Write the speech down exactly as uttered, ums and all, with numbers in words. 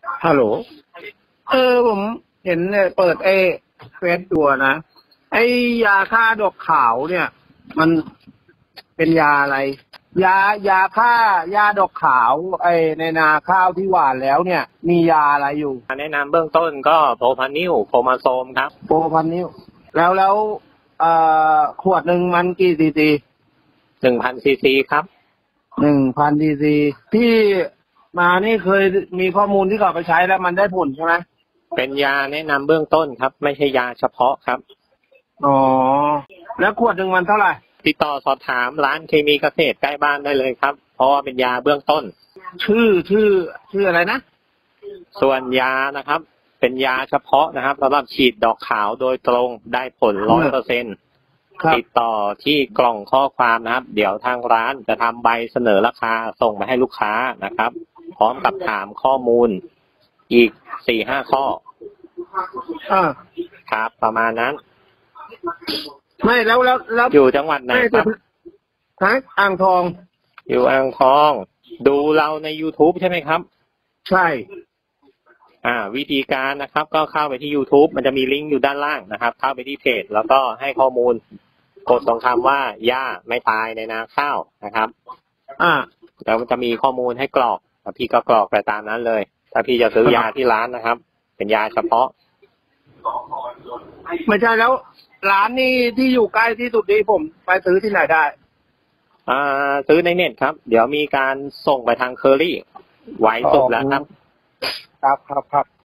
ฮัลโหลเออผมเห็นเนี่ยเปิดไอ้เฟซตัวนะไอ้ยาฆ่าดอกขาวเนี่ยมันเป็นยาอะไรยายาฆ่ายาดอกขาวไอ้ในนาข้าวที่หว่านแล้วเนี่ยมียาอะไรอยู่แนะนำเบื้องต้นก็โพพานิลโคมาโซมครับโพพานิลแล้วแล้วเอ่อขวดหนึ่งมันกี่ซีซีหนึ่งพันซีซีครับหนึ่งพันซีซีที่มานี่เคยมีข้อมูลที่เขาไปใช้แล้วมันได้ผลใช่ไหมเป็นยาแนะนำเบื้องต้นครับไม่ใช่ยาเฉพาะครับอ๋อแล้วขวดหนึ่งมันเท่าไหร่ติดต่อสอบถามร้านเคมีเกษตรใกล้บ้านได้เลยครับเพราะว่าเป็นยาเบื้องต้นชื่อชื่อชื่ออะไรนะส่วนยานะครับเป็นยาเฉพาะนะครับสำหรับฉีดดอกขาวโดยตรงได้ผลร้อยเปอร์เซ็นต์ติดต่อที่กล่องข้อความนะครับเดี๋ยวทางร้านจะทำใบเสนอราคาส่งไปให้ลูกค้านะครับพร้อมกับถามข้อมูลอีกสี่ห้าข้ออ่าครับประมาณนั้นไม่แล้วแล้วแล้วอยู่จังหวัดไหนครับทางอ่างทองอยู่อ่างทองดูเราใน YouTube ใช่ไหมครับใช่อ่าวิธีการนะครับก็เข้าไปที่ YouTube มันจะมีลิงก์อยู่ด้านล่างนะครับเข้าไปที่เพจแล้วก็ให้ข้อมูลกดตรงคำว่าหญ้าไม่ตายในนาข้าวนะครับอ่าแล้วมันจะมีข้อมูลให้กรอกพี่ก็กรอกไปตามนั้นเลยถ้าพี่จะซื้อยาที่ร้านนะครับเป็นยาเฉพาะไม่ใช่แล้วร้านนี้ที่อยู่ใกล้ที่สุดนี้ผมไปซื้อที่ไหนได้อ่าซื้อในเน็ตครับเดี๋ยวมีการส่งไปทางเคอรี่ไว้สุดแล้วครับครับครับครับ